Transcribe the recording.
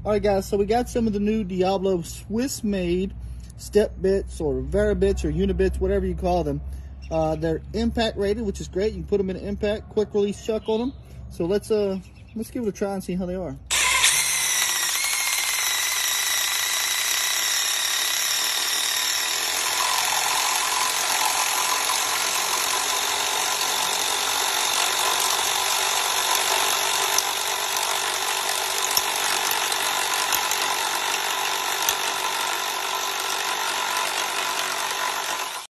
All right, guys, so we got some of the new Diablo Swiss-made step bits or Varibits or Unibits, whatever you call them. They're impact rated, which is great. You can put them in an impact, quick release chuck on them. So let's give it a try and see how they are.